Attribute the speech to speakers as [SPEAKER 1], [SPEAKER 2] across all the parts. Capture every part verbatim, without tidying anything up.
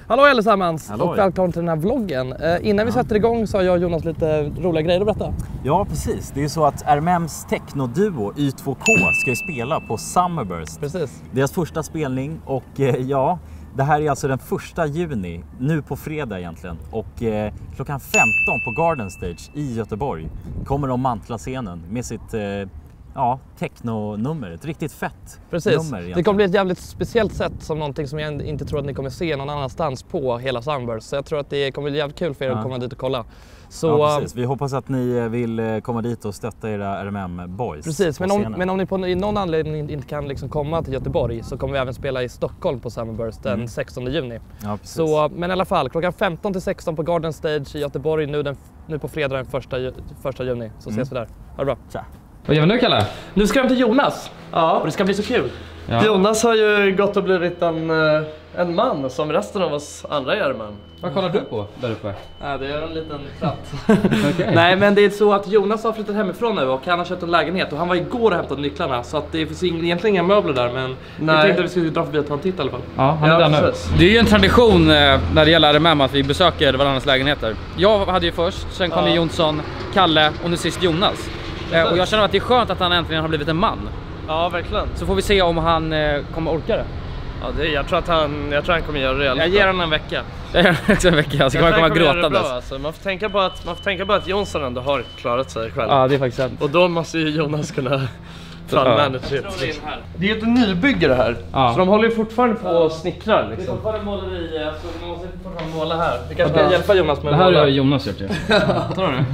[SPEAKER 1] Hallå allesammans
[SPEAKER 2] Hallå.
[SPEAKER 1] och välkommen till den här vloggen. Eh, innan vi sätter igång så har jag och Jonas lite roliga grejer att berätta.
[SPEAKER 2] Ja, precis. Det är ju så att R M M's technoduo Y två K ska ju spela på Summerburst.
[SPEAKER 1] Precis.
[SPEAKER 2] Deras första spelning och eh, ja, det här är alltså den första juni, nu på fredag egentligen. Och eh, klockan femton på Garden Stage i Göteborg kommer de mantla scenen med sitt eh, ja, techno-nummer. Ett riktigt fett
[SPEAKER 1] Precis.
[SPEAKER 2] nummer egentligen.
[SPEAKER 1] Det kommer bli ett jävligt speciellt sätt som någonting som jag inte tror att ni kommer se någon annanstans på hela Summerburst. Så jag tror att det kommer bli jävligt kul för er
[SPEAKER 2] ja.
[SPEAKER 1] att komma dit och kolla. Så,
[SPEAKER 2] ja, precis. Vi hoppas att ni vill komma dit och stötta era R M M-boys.
[SPEAKER 1] Precis, men om, men om ni på någon anledning inte kan liksom komma till Göteborg så kommer vi även spela i Stockholm på Summerburst den mm. sextonde juni.
[SPEAKER 2] Ja, precis.
[SPEAKER 1] Så, men i alla fall, klockan femton till sexton på Garden Stage i Göteborg nu, den, nu på fredag den första, första juni. Så
[SPEAKER 2] mm.
[SPEAKER 1] ses vi där. Ha det bra.
[SPEAKER 2] Tja.
[SPEAKER 3] Vad gör vi nu, Kalle?
[SPEAKER 1] Nu ska de till Jonas.
[SPEAKER 4] Ja.
[SPEAKER 1] Och det ska bli så kul.
[SPEAKER 4] Ja. Jonas har ju gått och blivit en, en man som resten av oss andra är man.
[SPEAKER 3] Vad kollar du på där uppe?
[SPEAKER 1] Ja, det är en liten tratt.
[SPEAKER 3] Okay.
[SPEAKER 1] Nej, men det är så att Jonas har flyttat hemifrån nu och han har köpt en lägenhet och han var igår och hämtade nycklarna så att det finns egentligen inga möbler där, men
[SPEAKER 4] Nej.
[SPEAKER 1] jag tänkte att vi skulle dra förbi och ta en titt i alla fall.
[SPEAKER 3] Ja, han är
[SPEAKER 4] Ja,
[SPEAKER 3] där nu.
[SPEAKER 4] precis.
[SPEAKER 3] Det är ju en tradition eh, när det gäller R M M att vi besöker varandras lägenheter. Jag hade ju först, sen kom
[SPEAKER 4] Ja.
[SPEAKER 3] Jonsson, Kalle och nu sist Jonas. Eh, och jag känner att det är skönt att han äntligen har blivit en man.
[SPEAKER 4] Ja, verkligen.
[SPEAKER 3] Så får vi se om han eh, kommer orka det.
[SPEAKER 4] Ja, det, jag, tror att han, jag tror han kommer göra det i alla
[SPEAKER 1] Jag
[SPEAKER 4] fall.
[SPEAKER 1] ger honom en vecka.
[SPEAKER 3] Jag ger honom en vecka, så kommer han komma gråtandes.
[SPEAKER 4] Alltså. Man, får tänka på att, man får tänka på att Jonsson ändå har klarat sig själv.
[SPEAKER 3] Ja, det är faktiskt sant.
[SPEAKER 4] Och då måste ju Jonas kunna ta en
[SPEAKER 3] Ja.
[SPEAKER 4] manager. Det är ju ett nybygge det här.
[SPEAKER 3] Ja.
[SPEAKER 4] Så de håller ju fortfarande på och snickrar
[SPEAKER 1] Det är
[SPEAKER 4] liksom.
[SPEAKER 1] fortfarande måleri, så vi måste fortfarande måla här. Vi kanske kan hjälpa Jonas med
[SPEAKER 3] Det
[SPEAKER 1] att
[SPEAKER 3] här
[SPEAKER 1] måla.
[SPEAKER 3] har Jonas gjort ju. Tror du?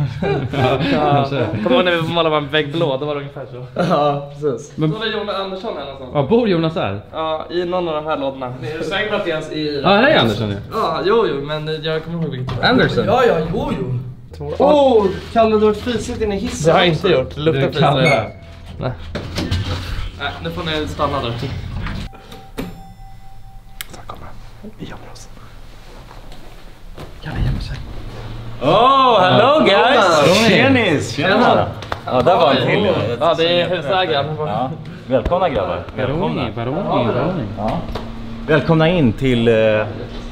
[SPEAKER 1] Ja. Kommer ihåg när vi målade en vägg blå, då var det ungefär så.
[SPEAKER 4] Ja, precis.
[SPEAKER 1] Men... Så var det Jonas Andersson här någonstans.
[SPEAKER 3] Ja, bor Jonas där?
[SPEAKER 1] Ja, i någon av de här lådorna. Är du säker på att det ens är i
[SPEAKER 3] Ja, här är Andersson ju.
[SPEAKER 1] Ja, jo, jo, men jag kommer ihåg vilket.
[SPEAKER 3] Anderson?
[SPEAKER 1] Ja, ja, jo, jo.
[SPEAKER 4] Åh, oh, Kalle, du har fisit in i hissen.
[SPEAKER 1] Det har jag inte gjort. Det luktar
[SPEAKER 3] Du
[SPEAKER 1] fint.
[SPEAKER 3] kan det.
[SPEAKER 1] Nej. Nej, nu får ni stanna där. Så kommer vi gömmer oss.
[SPEAKER 3] Kalle gömmer sig.
[SPEAKER 2] Oh, hello guys!
[SPEAKER 4] Tjenis!
[SPEAKER 2] Tjena! Ja, där var en till.
[SPEAKER 1] Ja, det är husägaren.
[SPEAKER 2] Ja. Välkomna grabbar.
[SPEAKER 3] Baroni, baroni, baroni.
[SPEAKER 2] Ja. Välkomna in till eh,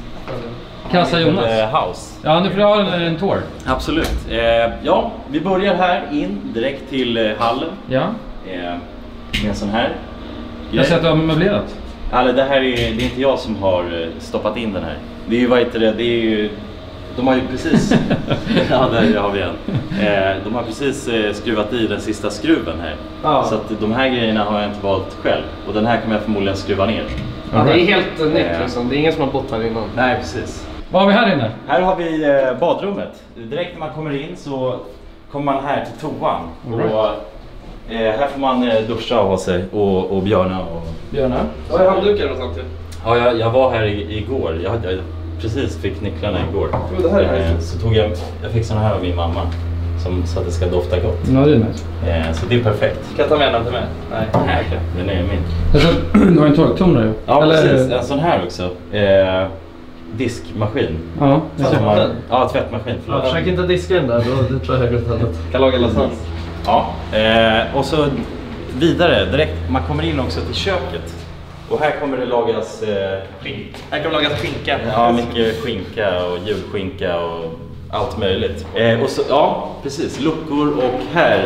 [SPEAKER 3] Kassa Jonas.
[SPEAKER 2] eh, House.
[SPEAKER 3] Ja, nu får jag ha en, en tour.
[SPEAKER 2] Absolut. Eh, ja, vi börjar här in direkt till eh, hallen.
[SPEAKER 3] Ja.
[SPEAKER 2] Eh, med en sån här.
[SPEAKER 3] Jag ser att du har möblerat.
[SPEAKER 2] Alltså, det här är, det är inte jag som har eh, stoppat in den här. Det är ju, vad heter det, det är ju... De har ju precis... ja, där har vi en. Eh, de har precis eh, skruvat i den sista skruven här.
[SPEAKER 4] Ja.
[SPEAKER 2] Så att de här grejerna har jag inte valt själv. Och den här kommer jag förmodligen skruva ner.
[SPEAKER 4] Ja, det är helt uh, nytt
[SPEAKER 2] Eh.
[SPEAKER 4] liksom. Det är ingen som har bott här innan.
[SPEAKER 2] Nej, precis.
[SPEAKER 3] Vad har vi här inne?
[SPEAKER 2] Här har vi eh, badrummet. Direkt när man kommer in så kommer man här till toan.
[SPEAKER 3] Right.
[SPEAKER 2] Och eh, här får man eh, duscha och ha sig och, och björna. Och...
[SPEAKER 1] Björna. Vad är handdukar och sånt till?
[SPEAKER 2] Ja, jag, jag var här i, igår. Jag, jag precis fick nycklarna igår.
[SPEAKER 1] Oh, det här är
[SPEAKER 2] eh, så tog jag, jag fick såna här av min mamma. Som, så att det ska dofta gott.
[SPEAKER 3] Ja, det är nice.
[SPEAKER 2] Eh, så det är perfekt.
[SPEAKER 1] Kan jag ta med den till mig? Nej.
[SPEAKER 2] Nej, den är min.
[SPEAKER 3] Jag tror, du har en torktumlare ju.
[SPEAKER 2] Ja,
[SPEAKER 3] Eller-
[SPEAKER 2] precis. En sån här också. Eh, diskmaskin.
[SPEAKER 3] Ja, jag ser.
[SPEAKER 2] Som man, ja, tvättmaskin.
[SPEAKER 4] Ja,
[SPEAKER 2] Förlåt.
[SPEAKER 4] försök inte diska den där, då, det tror jag är helt annat.
[SPEAKER 1] Kan laga lasagne.
[SPEAKER 2] Ja, eh, och så vidare direkt. Man kommer in också till köket. Och här kommer det lagas eh, skink.
[SPEAKER 1] Här kan lagas skinka.
[SPEAKER 2] Ja, mycket skinka och julskinka och allt möjligt. Eh, och så, ja, precis. Luckor och här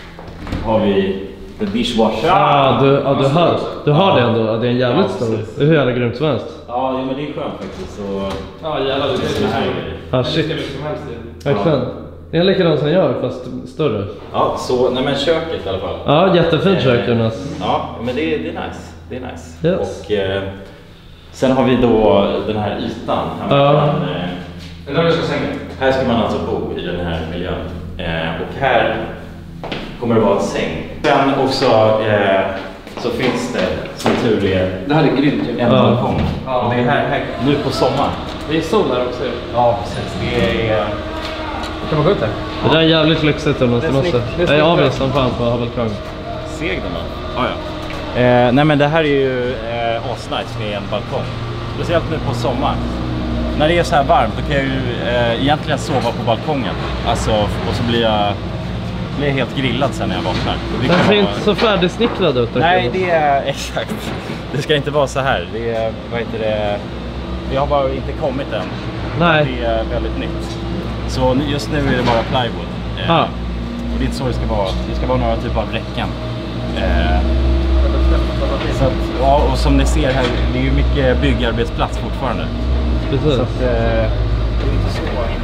[SPEAKER 2] har vi the dishwasher.
[SPEAKER 4] Ja, du, ja, du hör, du hör det ändå. Det är en jävligt
[SPEAKER 2] Ja,
[SPEAKER 4] stor.
[SPEAKER 2] precis.
[SPEAKER 4] Det är hur jävla grymt som helst.
[SPEAKER 2] Ja, jo, men det är skönt faktiskt. Så,
[SPEAKER 1] Ja, jävlar. Det är
[SPEAKER 2] såna här grejer.
[SPEAKER 4] Ja, shit.
[SPEAKER 1] mycket som helst i.
[SPEAKER 4] Verkligen. Det är likadan som jag fast större.
[SPEAKER 2] Ja, så, nej men köket i alla fall.
[SPEAKER 4] Ja, jättefint kök Jonas.
[SPEAKER 2] Ja, men det, är- det är nice. Det är nice.
[SPEAKER 4] Yes.
[SPEAKER 2] Och eh, sen har vi då den här ytan. Här,
[SPEAKER 4] Ja.
[SPEAKER 2] man, eh,
[SPEAKER 1] Det är där vi ska sänga.
[SPEAKER 2] här ska man alltså bo i den här miljön. Eh, och här kommer det vara en säng. Sen också eh, så finns det, som tur är,
[SPEAKER 1] Det här är grymt.
[SPEAKER 2] en
[SPEAKER 4] Ja.
[SPEAKER 2] balkong.
[SPEAKER 1] Ja.
[SPEAKER 2] Och det är här, här nu på sommaren.
[SPEAKER 1] Det är sol här också.
[SPEAKER 2] Ja, precis. Det är...
[SPEAKER 1] Kan man gå ut här?
[SPEAKER 4] Det där är jävligt lyxigt Jonas.
[SPEAKER 1] Det är
[SPEAKER 4] Det måste.
[SPEAKER 1] snyggt. Det är
[SPEAKER 4] Jag är
[SPEAKER 1] snyggt.
[SPEAKER 4] avvis som fan på att ha balkong.
[SPEAKER 2] Seg den då? Ja, ja. Eh, nej men det här är ju eh, asnice med en balkong. Speciellt nu på sommaren. När det är så här varmt då kan jag ju eh, egentligen sova på balkongen. Alltså, och så blir jag, blir jag helt grillad sen när jag vaknar. Och det
[SPEAKER 4] Den
[SPEAKER 2] kan
[SPEAKER 4] ser
[SPEAKER 2] vara-
[SPEAKER 4] inte så färdigsnickrad ut.
[SPEAKER 2] Nej, det är exakt. Det ska inte vara så här. Det är, vad heter det? Det har bara inte kommit än.
[SPEAKER 1] Nej.
[SPEAKER 2] Det är väldigt nytt. Så just nu är det bara plywood. Eh,
[SPEAKER 1] ah.
[SPEAKER 2] Och det är så det ska vara. Det ska vara några typer av räcken. Eh, så att, ja, och som ni ser här, det är ju mycket byggarbetsplats fortfarande.
[SPEAKER 1] Precis.
[SPEAKER 2] Så att, eh, det är inte så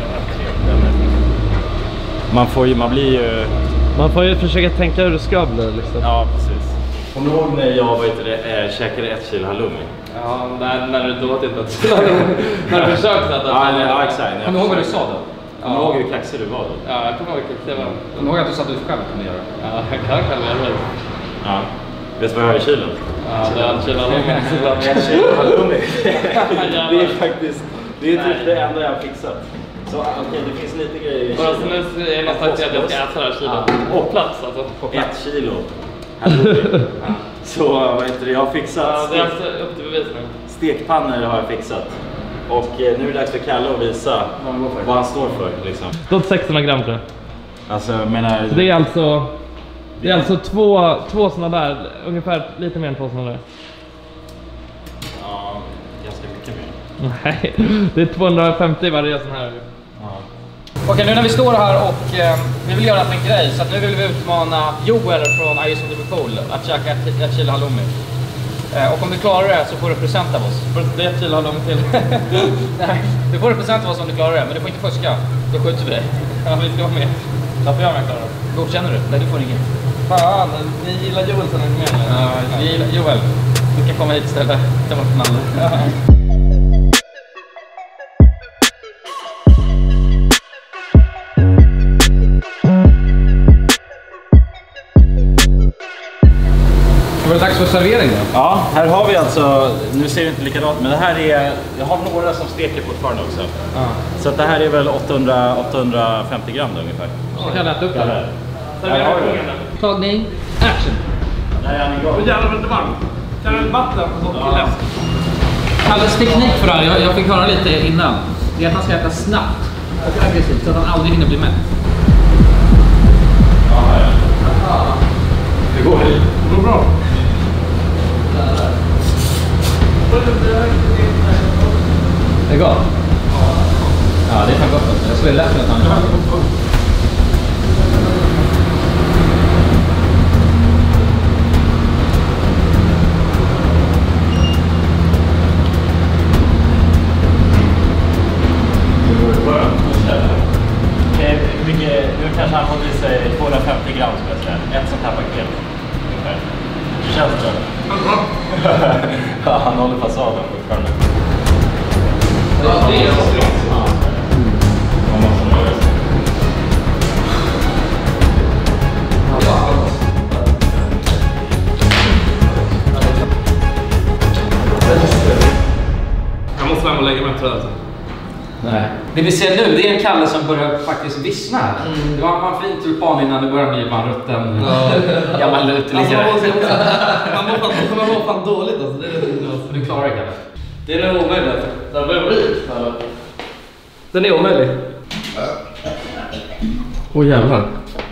[SPEAKER 2] man får ju, man blir ju...
[SPEAKER 1] Man får ju försöka tänka hur det ska bli liksom.
[SPEAKER 2] Ja, precis. Kommer du ihåg när jag var ute, äh, käkade ett kilo halloumi?
[SPEAKER 3] Ja, när, när du då inte ett kilo halloumi. När du försökte att...
[SPEAKER 2] Ja, nej, ja, exakt.
[SPEAKER 3] Kommer du ihåg vad du sa då?
[SPEAKER 2] Kommer du ihåg hur kaxig du var då?
[SPEAKER 3] Ja, jag kommer ihåg hur kaxig jag var. Kommer du ihåg att du sa att du själv kunde göra? Ja, jag kan själv göra det.
[SPEAKER 2] Ja. Vet du vad jag har i kylen?
[SPEAKER 3] Ja, det är en kilo halloumi.
[SPEAKER 2] Ett kilo halloumi. Det är faktiskt, det är typ det enda jag har fixat. Så okej, okay, det finns lite grejer i kylen.
[SPEAKER 3] Alltså, nu är det nästan att jag ska äta det här kilon. Ja. På plats alltså. På plats.
[SPEAKER 2] Ett kilo halloumi. Ja. Så vad heter det, jag har fixat...
[SPEAKER 3] Ja, det är alltså upp till bevis nu.
[SPEAKER 2] Stekpannor har jag fixat. Och eh, nu är det dags för Kalle att visa vad han står för liksom.
[SPEAKER 1] Då sexhundra gram tror jag.
[SPEAKER 2] Alltså jag menar...
[SPEAKER 1] Det är alltså... Det är alltså två, två sådana där, ungefär lite mer än två sådana där.
[SPEAKER 2] Ja, ganska mycket mer.
[SPEAKER 1] Nej, det är tvåhundrafemtio varje sån här.
[SPEAKER 2] Ja.
[SPEAKER 3] Okej, nu när vi står här och eh, vi vill göra en grej, så att nu vill vi utmana Joel från I Use of Liverpool att käka ett, ett kilo halloumi. Eh, och om du klarar det så får du present av oss.
[SPEAKER 1] Det är ett kilo halloumi till.
[SPEAKER 3] Nej, du får present av oss om du klarar det, men du får inte fuska. Då skjuter vi dig.
[SPEAKER 1] Ja, vi ska vara med. Varför jag med klarar det?
[SPEAKER 3] Godkänner du? Nej, du får inget.
[SPEAKER 1] Fan, ni gillar Joel så mycket mer.
[SPEAKER 3] Ja, vi gillar Joel. Du kan komma hit istället. Ta bort namnet. Var det dags för servering då?
[SPEAKER 2] Ja, här har vi alltså, nu ser det inte likadant, men det här är, jag har några som steker fortfarande också.
[SPEAKER 3] Ja.
[SPEAKER 2] Så att det här är väl åttahundra till åttahundrafemtio gram då, ungefär.
[SPEAKER 3] Så kan jag äta upp det här.
[SPEAKER 2] Här har vi det.
[SPEAKER 3] Tagning, action!
[SPEAKER 2] Där är han igång.
[SPEAKER 1] Åh jävlar, inte varmt. Kan du vatten och
[SPEAKER 2] Ja.
[SPEAKER 1] läsk?
[SPEAKER 3] Kalles teknik för det här, jag, jag fick höra lite innan. Det är att han ska äta snabbt och aggressivt så att han aldrig hinner bli mätt.
[SPEAKER 2] Ja, ja. Det går hit.
[SPEAKER 1] Det går bra.
[SPEAKER 3] Det är gott? Ja, det är fan gott. Jag skulle lätt att han gör det.
[SPEAKER 2] Nu kanske han fått i sig tvåhundrafemtio gram, skulle jag säga. Ett sånt här paket. Hur känns det? Ja, han håller fasaden fortfarande.
[SPEAKER 3] Ja, det är så.
[SPEAKER 2] Ja. Man måste göra det.
[SPEAKER 1] Jag måste hem och lägga mig tror jag.
[SPEAKER 3] Nej. Det vi ser nu, det är en Kalle som börjar faktiskt vissna. Mm. Det var en fin tulpan innan det börjar bli man rutten. Ja. Gammal uteliggare.
[SPEAKER 1] Alltså, man mår fan, fan dåligt alltså. Det är rätt intressant.
[SPEAKER 3] Du klarar det, Kalle.
[SPEAKER 1] Det är nog omöjligt. Den börjar bli. Den är omöjlig. Åh oh, jävlar.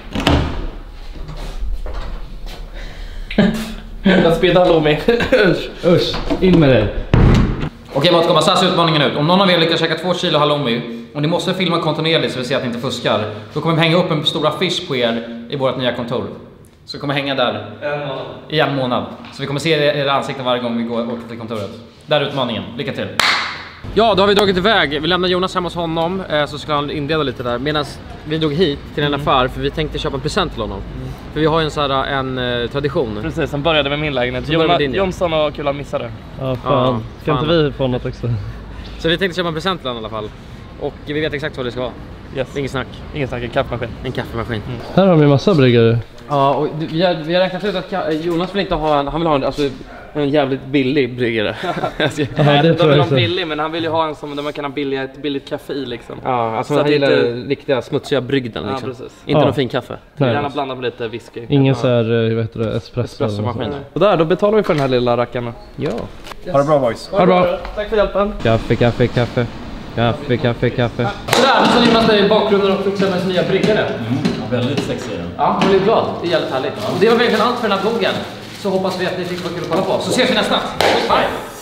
[SPEAKER 1] Jag spydde halloumi. Usch. Usch. In med dig.
[SPEAKER 3] Okej, Matkomma, så här ser utmaningen ut. Om någon av er lyckas käka två kilo halloumi och ni måste filma kontinuerligt så vi ser att ni inte fuskar, då kommer vi hänga upp en stor affisch på er i vårt nya kontor. Så vi kommer hänga där
[SPEAKER 1] en månad.
[SPEAKER 3] i en månad. Så vi kommer se era ansikten varje gång vi går och åker till kontoret. Där är utmaningen. Lycka till! Ja, då har vi dragit iväg. Vi lämnar Jonas hemma hos honom, så ska han inleda lite där. Medan vi drog hit till en affär för vi tänkte köpa en present till honom. Mm. För vi har ju en sån här en uh, tradition.
[SPEAKER 1] Precis, som började med min lägenhet.
[SPEAKER 3] Jona, din, ja.
[SPEAKER 1] Jonsson och Kulan missade. Ja, fan.
[SPEAKER 3] Ja,
[SPEAKER 1] ska
[SPEAKER 3] fan.
[SPEAKER 1] inte vi få något också?
[SPEAKER 3] Så vi tänkte köpa en present till honom i alla fall. Och vi vet exakt vad det ska vara.
[SPEAKER 1] Yes.
[SPEAKER 3] Ingen snack.
[SPEAKER 1] Ingen snack, en kaffemaskin.
[SPEAKER 3] En kaffemaskin.
[SPEAKER 1] Mm. Här har vi massa bryggare.
[SPEAKER 3] Ja, och vi har, vi har räknat ut att Jonas vill inte ha en, han vill ha en, alltså, en jävligt billig bryggare.
[SPEAKER 1] Ja, det de vill ha billig, men han vill ju ha en som där man kan ha billiga, ett billigt kaffe i liksom.
[SPEAKER 3] Ja, alltså så han gillar inte... riktiga smutsiga brygden liksom. Ja, precis. Inte
[SPEAKER 1] ja.
[SPEAKER 3] någon fin kaffe.
[SPEAKER 1] Nej. Gärna blanda med lite whisky.
[SPEAKER 3] Ingen
[SPEAKER 1] ja.
[SPEAKER 3] så
[SPEAKER 1] här, vad heter det, espresso.
[SPEAKER 3] Espressomaskin.
[SPEAKER 1] Och där, då betalar vi för den här lilla rackaren.
[SPEAKER 3] Ja.
[SPEAKER 2] Yes. Ha det bra, boys.
[SPEAKER 1] Ha det bra. Tack för hjälpen.
[SPEAKER 3] Kaffe, kaffe, kaffe. Kaffe, kaffe, kaffe. Sådär, nu så Jonas där i bakgrunden och fixar med sin nya bryggare.
[SPEAKER 2] Mm. Ja, väldigt sexig den.
[SPEAKER 3] Ja, jag blir glad. Det är jävligt härligt. Ja. Och det var verkligen allt för den här vloggen. Så hoppas vi att ni tyckte det var kul att kolla på. Så ses vi nästa. Bye!